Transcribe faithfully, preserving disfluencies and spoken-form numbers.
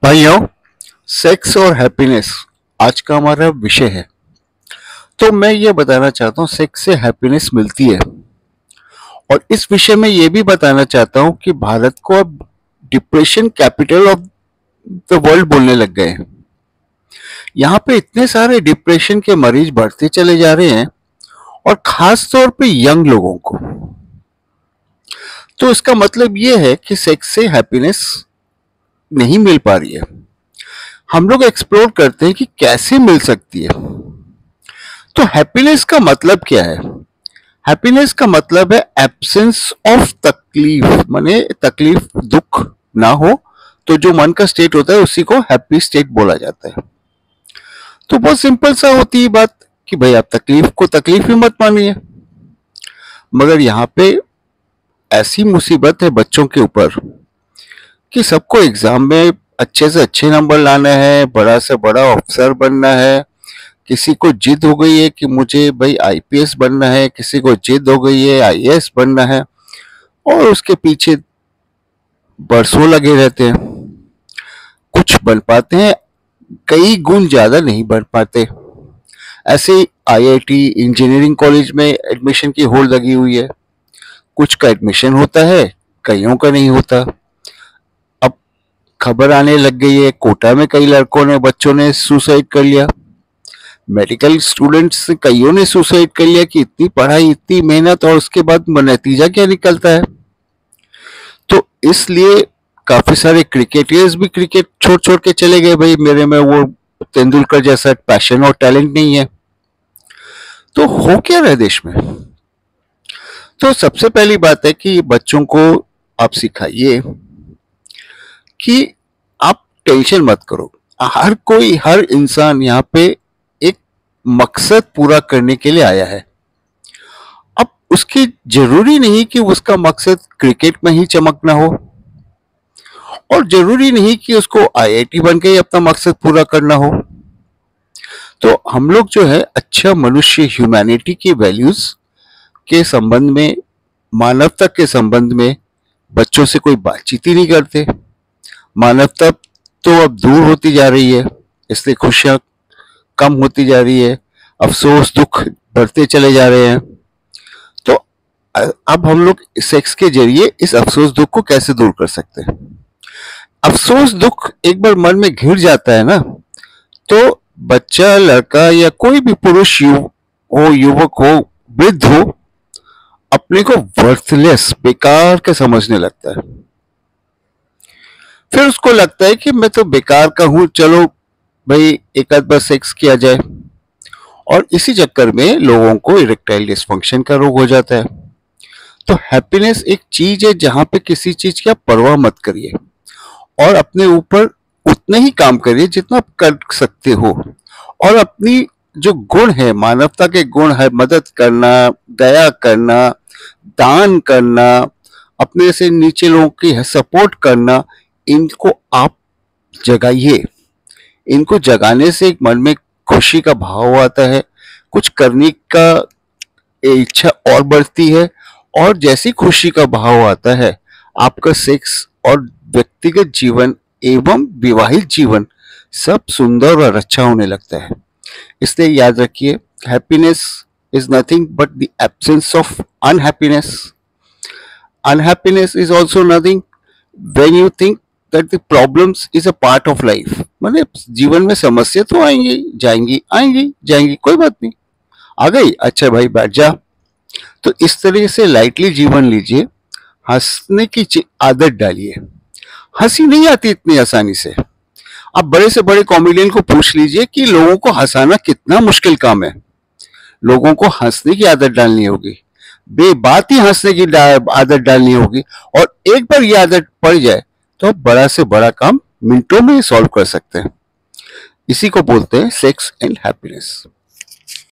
भाइयों, सेक्स और हैप्पीनेस आज का हमारा विषय है। तो मैं ये बताना चाहता हूँ सेक्स से हैप्पीनेस मिलती है। और इस विषय में ये भी बताना चाहता हूँ कि भारत को अब depression capital of the world बोलने लग गए हैं। यहाँ पे इतने सारे डिप्रेशन के मरीज बढ़ते चले जा रहे हैं, और खास तौर पे यंग लोगों को। तो इसका मतलब ये है कि सेक्स से हैप्पीनेस नहीं मिल पा रही है। हम लोग एक्सप्लोर करते हैं कि कैसे मिल सकती है। तो हैप्पीनेस का मतलब क्या है? हैप्पीनेस का मतलब है एब्सेंस ऑफ तकलीफ, माने तकलीफ दुख ना हो, तो जो मन का स्टेट होता है उसी को हैप्पी स्टेट बोला जाता है। तो बहुत सिंपल सा होती है बात कि भाई आप तकलीफ को तकलीफ ही मत मानिए। मगर यहाँ पे ऐसी मुसीबत है बच्चों के ऊपर कि सबको एग्जाम में अच्छे से अच्छे नंबर लाना है, बड़ा से बड़ा अफसर बनना है। किसी को जिद हो गई है कि मुझे भाई आईपीएस बनना है, किसी को जिद हो गई है आईएएस बनना है, और उसके पीछे बरसों लगे रहते हैं। कुछ बन पाते हैं, कई गुण ज्यादा नहीं बन पाते। ऐसे आईआईटी इंजीनियरिंग कॉलेज में एडमिशन की होड़ लगी हुई है। कुछ का एडमिशन होता है, कईयों का नहीं होता। अब खबर आने लग गई है कोटा में कई लड़कों ने बच्चों ने सुसाइड कर लिया। मेडिकल स्टूडेंट्स कईयों ने सुसाइड कर लिया कि इतनी पढ़ाई इतनी मेहनत और उसके बाद नतीजा क्या निकलता है। तो इसलिए काफी सारे क्रिकेटर्स भी क्रिकेट छोड़ छोड़ के चले गए। भाई मेरे में वो तेंदुलकर जैसा पैशन और टैलेंट नहीं है। तो हो क्या रहा है देश में? तो सबसे पहली बात है कि बच्चों को आप सिखाइए कि आप टेंशन मत करो। हर कोई हर इंसान यहाँ पे एक मकसद पूरा करने के लिए आया है। अब उसकी जरूरी नहीं कि उसका मकसद क्रिकेट में ही चमकना हो, और जरूरी नहीं कि उसको आईआईटी बन के ही अपना मकसद पूरा करना हो। तो हम लोग जो है अच्छा मनुष्य, ह्यूमैनिटी की वैल्यूज के संबंध में, मानवता के संबंध में बच्चों से कोई बातचीत ही नहीं करते। मानवता तो अब दूर होती जा रही है, इसलिए खुशियां कम होती जा रही है, अफसोस दुख बढ़ते चले जा रहे हैं। तो अब हम लोग सेक्स के जरिए इस अफसोस दुख को कैसे दूर कर सकते हैं? अफसोस दुख एक बार मन में घिर जाता है ना, तो बच्चा, लड़का या कोई भी पुरुष यु, हो युवक हो, वृद्ध हो, अपने को वर्थलेस, बेकार के समझने लगता है। फिर उसको लगता है कि मैं तो बेकार का हूं, चलो भाई एक आध बार सेक्स किया जाए। और इसी चक्कर में लोगों को इरेक्टाइल डिसफंक्शन का रोग हो जाता है। तो हैप्पीनेस एक चीज है जहां पे किसी चीज की आप परवाह मत करिए, और अपने ऊपर उतना ही काम करिए जितना आप कर सकते हो। और अपनी जो गुण है, मानवता के गुण है, मदद करना, दया करना, दान करना, अपने से नीचे लोगों की सपोर्ट करना, इनको आप जगाइए। इनको जगाने से एक मन में खुशी का भाव आता है, कुछ करने का इच्छा और बढ़ती है, और जैसी खुशी का भाव आता है आपका सेक्स और व्यक्तिगत जीवन एवं विवाहित जीवन सब सुंदर और अच्छा होने लगता है। इसलिए याद रखिए, happiness is nothing but the absence of unhappiness. Unhappiness is also nothing when you think that the problems is a part of life. माने जीवन में समस्या तो आएंगी जाएंगी, आएंगी जाएंगी, कोई बात नहीं, आ गई, अच्छा भाई बैठ जा। तो इस तरह से लाइटली जीवन लीजिए, हंसने की आदत डालिए। हंसी नहीं आती इतनी आसानी से। आप बड़े से बड़े कॉमेडियन को पूछ लीजिए कि लोगों को हंसाना कितना मुश्किल काम है। लोगों को हंसने की आदत डालनी होगी, बेबात ही हंसने की आदत डालनी होगी, और एक बार ये आदत पड़ जाए तो आप बड़ा से बड़ा काम मिनटों में सॉल्व कर सकते हैं। इसी को बोलते हैं सेक्स एंड हैप्पीनेस।